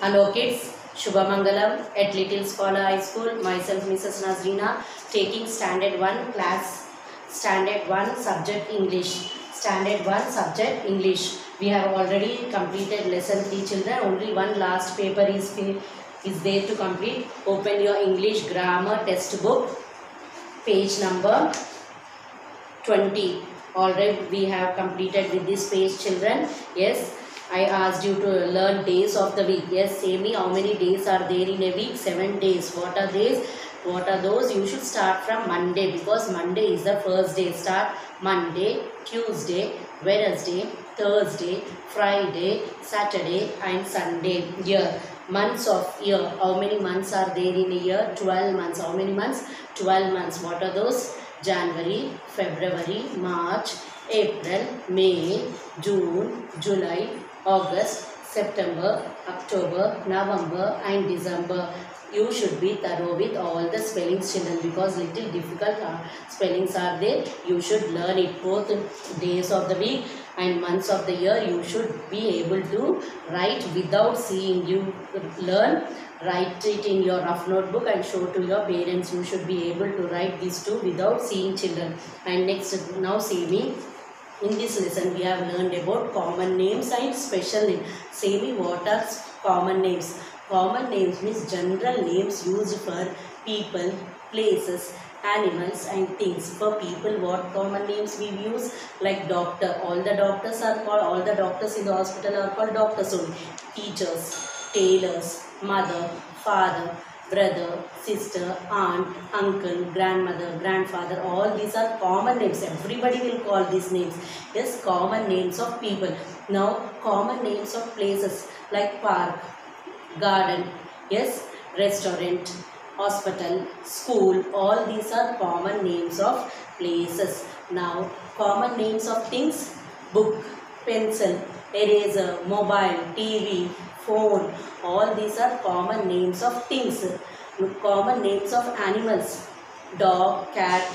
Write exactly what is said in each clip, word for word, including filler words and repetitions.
Hello kids, Shubhamangalam at Little Scholar High School. Myself Missus Nazrina, taking Standard one class, Standard one subject English. Standard one subject English. We have already completed lesson three children. Only one last paper is, is there to complete. Open your English grammar textbook, page number twenty. Already we have completed with this page children. Yes. I asked you to learn days of the week. Yes, say me how many days are there in a week? Seven days. What are days? What are those? You should start from Monday because Monday is the first day. Start Monday, Tuesday, Wednesday, Thursday, Friday, Saturday and Sunday. Year. Months of year. How many months are there in a year? twelve months. How many months? twelve months. What are those? January, February, March, April, May, June, July, August, September, October, November and December. You should be thorough with all the spellings children because little difficult uh, spellings are there. You should learn it both days of the week and months of the year. You should be able to write without seeing. You learn, write it in your rough notebook and show to your parents. You should be able to write these two without seeing children. And next, now see me. In this lesson, we have learned about common names and special names. Say me what are common names. Common names means general names used for people, places, animals and things. For people, what common names we use? Like doctor. All the doctors are called, all the doctors in the hospital are called doctors only. Teachers, tailors, mother, father, brother, sister, aunt, uncle, grandmother, grandfather, all these are common names. Everybody will call these names. Yes, common names of people. Now, common names of places like park, garden, yes, restaurant, hospital, school, all these are common names of places. Now, common names of things, book, pencil, eraser, mobile, T V, phone, all these are common names of things. Common names of animals, dog, cat,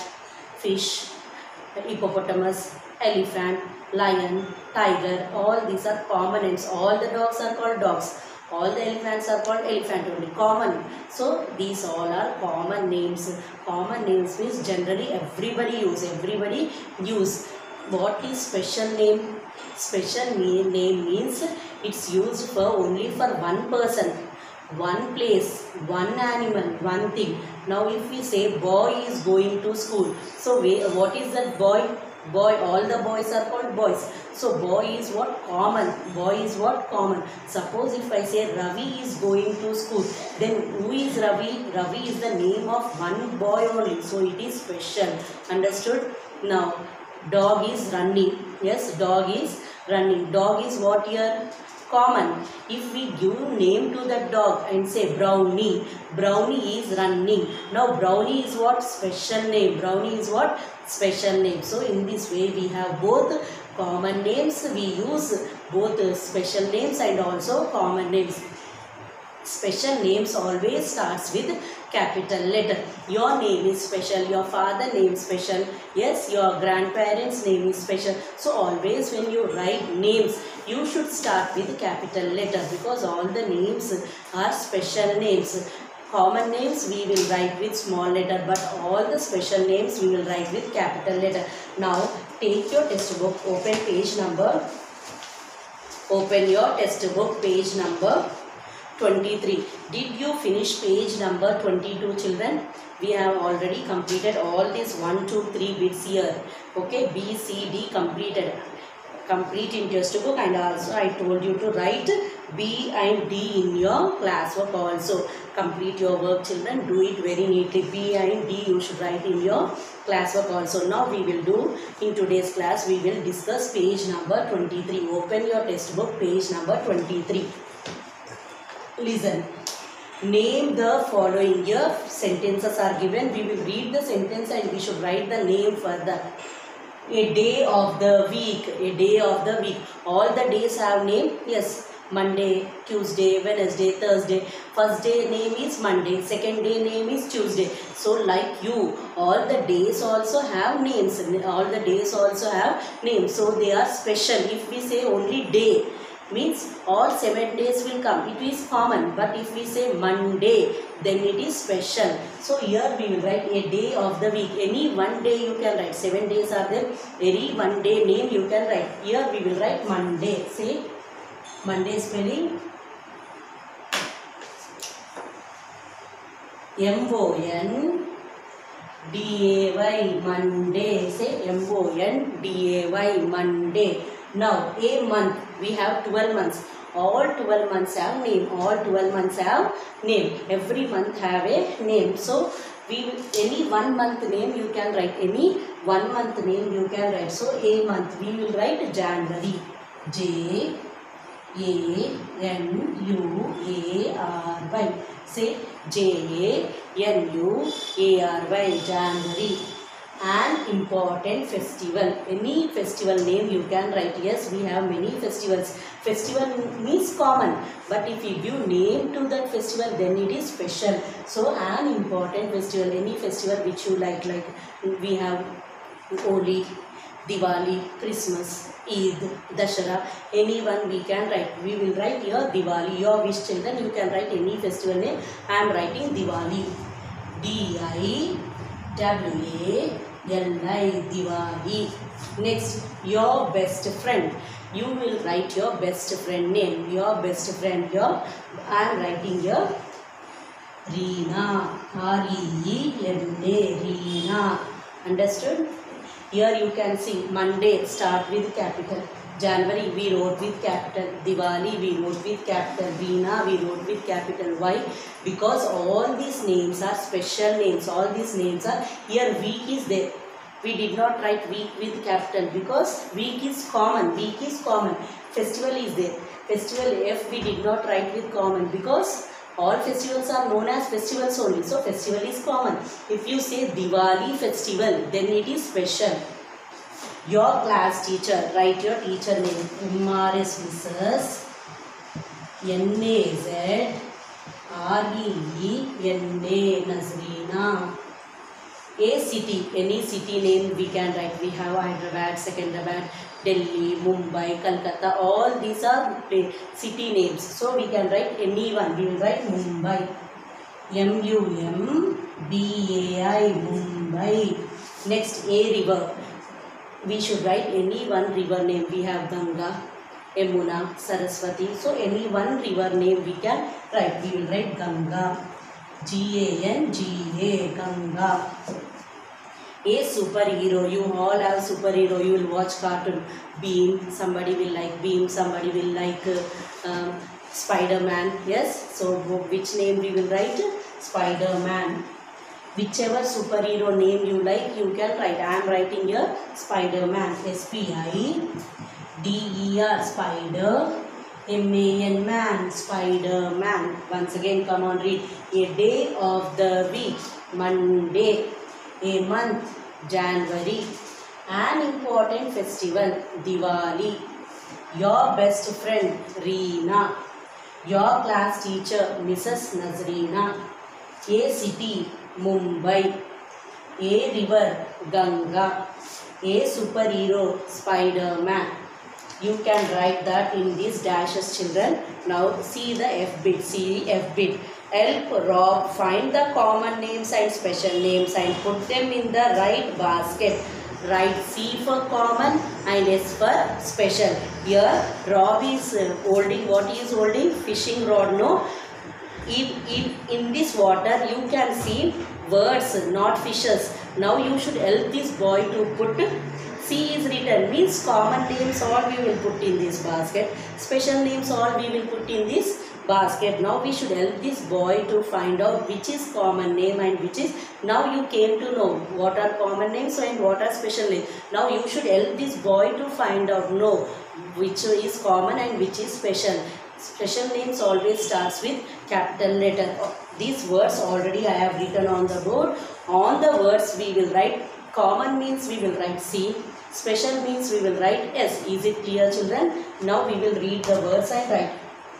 fish, hippopotamus, elephant, lion, tiger, all these are common names. All the dogs are called dogs. All the elephants are called elephant only. Common. So these all are common names. Common names means generally everybody use. Everybody use. What is special name? Special name means it's used for only for one person, one place, one animal, one thing. Now if we say boy is going to school, so what is that boy? Boy, all the boys are called boys. So boy is what? Common. Boy is what? Common. Suppose if I say Ravi is going to school, then who is Ravi? Ravi is the name of one boy only. So it is special. Understood? Now dog is running. Yes, dog is running. Dog is what here? Common. If we give name to the dog and say Brownie, Brownie is running. Now Brownie is what? Special name. Brownie is what? Special name. So in this way we have both common names. We use both special names and also common names. Special names always starts with capital letter. Your name is special, your father name is special, yes, your grandparents name is special. So always when you write names, you should start with capital letter because all the names are special names. Common names we will write with small letter, but all the special names we will write with capital letter. Now take your textbook, open page number, open your textbook page number twenty-three. Did you finish page number twenty-two children? We have already completed all these one, two, three bits here. Okay, B, C, D completed. Complete in textbook and also I told you to write B and D in your classwork also. Complete your work children. Do it very neatly. B and D you should write in your classwork also. Now we will do in today's class we will discuss page number twenty-three. Open your textbook page number twenty-three. Listen. Name the following. Here sentences are given. We will read the sentence and we should write the name further. A day of the week. A day of the week. All the days have name. Yes. Monday, Tuesday, Wednesday, Thursday. First day name is Monday. Second day name is Tuesday. So like you, all the days also have names. All the days also have names. So they are special. If we say only day, means all seven days will come. It is common. But if we say Monday, then it is special. So here we will write a day of the week. Any one day you can write. Seven days are there. Any one day name you can write. Here we will write Monday. Say Monday spelling M O N D A Y, Monday. Say M O N D A Y, Monday. Now a month, we have twelve months. All twelve months have name. All twelve months have name. Every month have a name. So we will, any one month name you can write. Any one month name you can write. So a month we will write January. J A N U A R Y. Say J A N U A R Y, January. An important festival. Any festival name you can write. Yes, we have many festivals. Festival means common, but if you give name to that festival, then it is special. So an important festival, any festival which you like, like we have Holi, Diwali, Christmas, Eid, Dashara, anyone we can write. We will write here Diwali. Your wish children, you can write any festival name. I am writing Diwali. D I W A L I, Diwali. Next, your best friend. You will write your best friend name. Your best friend here. I am writing here Reena. R E E N A, Reena. Understood? Here you can see Monday start with capital. January we wrote with capital. Diwali we wrote with capital. Reena we wrote with capital. Why? Because all these names are special names. All these names are, here week is there. We did not write week with capital because week is common. Week is common. Festival is there. Festival F we did not write with common because all festivals are known as festivals only. So festival is common. If you say Diwali festival, then it is special. Your class teacher, write your teacher name. M R S Missus N A Z R E E N A, Nazreena. A city, any city name we can write. We have Hyderabad, Secunderabad, Delhi, Mumbai, Kolkata. All these are city names. So we can write any one. We will write Mumbai. M U M B A I, Mumbai. Next, a river. We should write any one river name. We have Ganga, Yamuna, Saraswati. So any one river name we can write. We will write Ganga. G A N G A, Ganga. A superhero. You all have superhero. You will watch cartoon. Beam. Somebody will like Beam. Somebody will like uh, um, Spider-Man. Yes. So which name we will write? Spider-Man. Whichever superhero name you like, you can write. I am writing here Spider-Man. S P I D E R, Spider. M A N, man, Spider-Man. Once again, come on, read. A day of the week, Monday. A month, January. An important festival, Diwali. Your best friend, Reena. Your class teacher, Missus Nazreena. A city, Mumbai. A river, Ganga. A superhero, Spider-Man. You can write that in these dashes, children. Now see the F bit. See F bit. Help Rob find the common names and special names and put them in the right basket. Write C for common and S for special. Here Rob is holding, what he is holding? Fishing rod, no? In, in, in this water you can see words, not fishes. Now you should help this boy to put C is written, means common names all we will put in this basket. Special names all we will put in this basket. Now we should help this boy to find out which is common name and which is, now you came to know what are common names and what are special names. Now you should help this boy to find out, know which is common and which is special. Special names always starts with capital letter. These words already I have written on the board. On the words we will write, common means we will write C. Special means we will write S. Is it clear, children? Now we will read the words and write.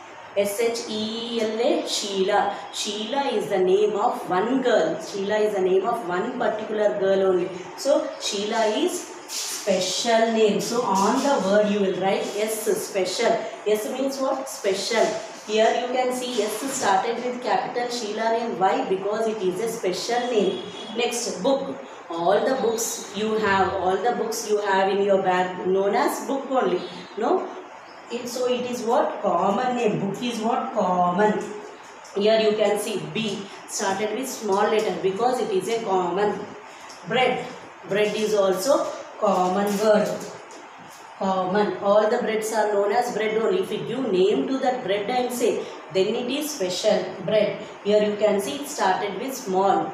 S H E L A, Sheila. Sheila is the name of one girl. Sheila is the name of one particular girl only. So Sheila is special name. So on the word you will write S, special. S means what? Special. Here you can see S started with capital Sheila name. Why? Because it is a special name. Next, book. All the books you have, all the books you have in your bag known as book only. No? It, so it is what? Common name. Book is what? Common. Here you can see B started with small letter because it is a common. Bread. Bread is also common word. Common. All the breads are known as bread only. If you give name to that bread and say, then it is special. Bread. Here you can see it started with small.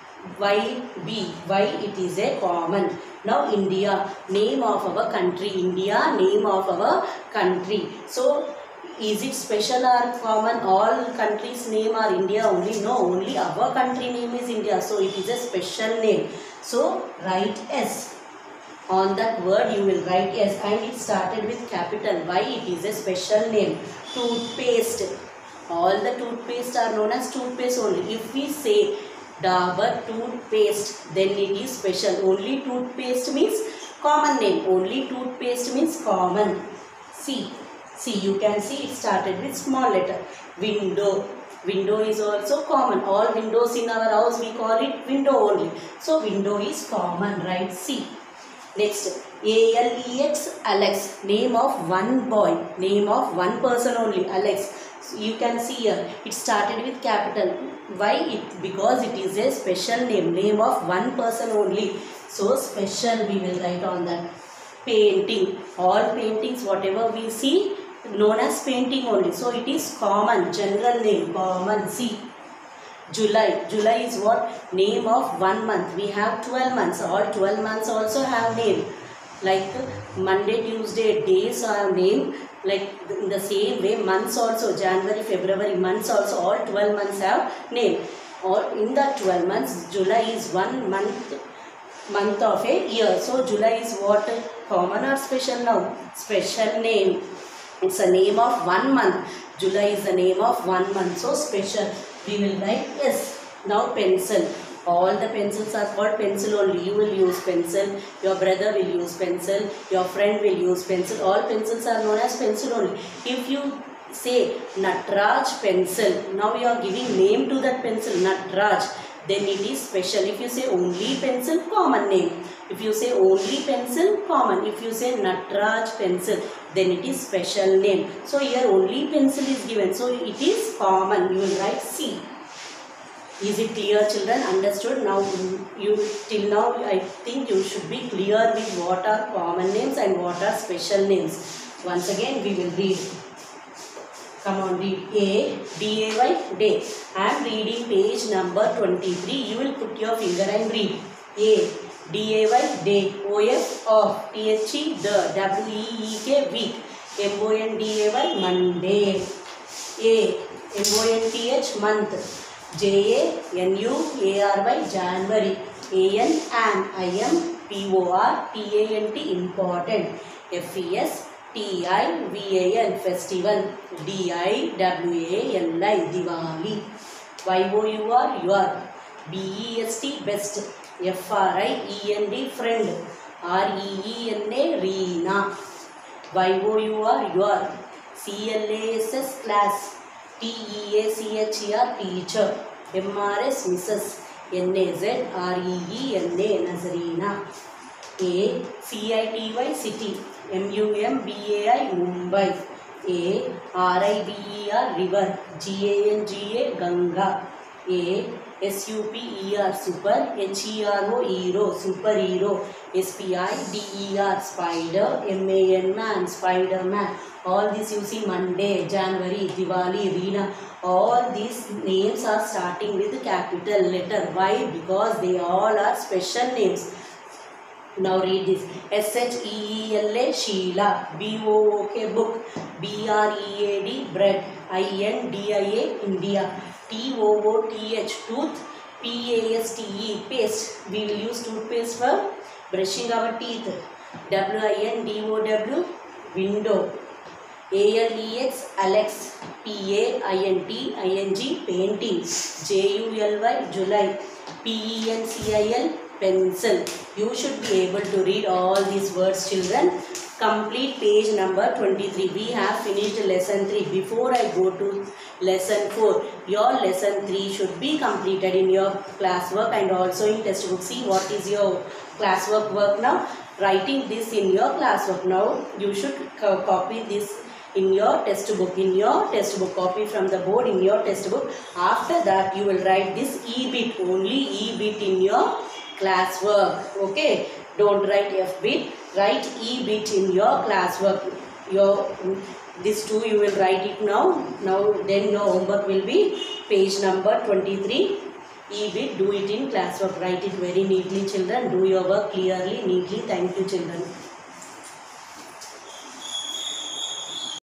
Y, B. Why? It is a common. Now India. Name of our country. India. Name of our country. So, is it special or common? All countries' name are India only? No, only our country name is India. So, it is a special name. So, write S. On that word you will write S, and it started with capital. Why? It is a special name. Toothpaste. All the toothpaste are known as toothpaste only. If we say Dabur toothpaste, then it is special. Only toothpaste means common name. Only toothpaste means common. C. See, you can see it started with small letter. Window. Window is also common. All windows in our house we call it window only. So window is common, right? C. Next, A L E X, Alex. Name of one boy. Name of one person only, Alex. So you can see here, it started with capital. Why? It Because it is a special name. Name of one person only. So special we will write on that. Painting. All paintings, whatever we see, known as painting only. So it is common, general name, common. C. July. July is what? Name of one month. We have twelve months. All twelve months also have name. Like Monday, Tuesday, days are name. Like in the same way, months also, January, February, months also, all twelve months have name. Or in the twelve months, July is one month, month of a year. So July is what? Common or special now? Special name. It's a name of one month. July is the name of one month. So special. We will write S. Now pencil. All the pencils are called pencil only. You will use pencil. Your brother will use pencil. Your friend will use pencil. All pencils are known as pencil only. If you say Natraj pencil, now you are giving name to that pencil, Natraj. Then it is special. If you say only pencil, common name. If you say only pencil, common. If you say Natraj pencil, then it is special name. So here only pencil is given. So it is common. You will write C. Is it clear, children? Understood? Now you till now I think you should be clear with what are common names and what are special names. Once again we will read. Come on, read. A, D A Y, day. I am reading page number twenty-three. You will put your finger and read. A, D A Y, day. O F, off. T H E, the. W E E K, week. M O N D A Y, Monday. A, M O N T H, month. J A N U A R Y, January. A N, an. I am. P O R T A N T, important. F E S, T I V A N, festival. D I W A L I, Diwali. Y O U R, your. B E S T, best. F R I E N D, friend. R E E N A, Reena. Y O U R, your. C L A S S, class. T E A C H E R, teacher. M R S, missus. N A Z R E E N A, Nazarina. A, C I T Y, city. M U M B A I, Mumbai. A, R I V E R, river. G A N G A, Ganga. A, S U P E R, super. H E R O, hero, superhero. S P I D E R, spider. M A N, man, Spider-Man. All this you see, Monday, January, Diwali, Reena. All these names are starting with capital letter. Why? Because they all are special names. Now read this. S H E E L A, Sheila. B O O K, book. B R E A D, bread. I N D I A, India. T O O T H, tooth. P A S T E, paste. We will use toothpaste for brushing our teeth. W I N D O W, window. A L E X, Alex. P A I N T I N G, painting. J U L Y, July. P E N C I L, pencil. You should be able to read all these words, children. Complete page number twenty-three. We have finished lesson three. Before I go to lesson four, your lesson three should be completed in your classwork and also in textbook. See what is your classwork work now. Writing this in your classwork. Now you should co copy this in your textbook. In your textbook, copy from the board in your textbook. After that, you will write this E bit, only E bit in your classwork. Okay, don't write F bit, write E bit in your classwork. Your this two you will write it now. Now then your homework will be page number twenty-three. E bit, do it in classwork. Write it very neatly, children. Do your work clearly, neatly. Thank you, children.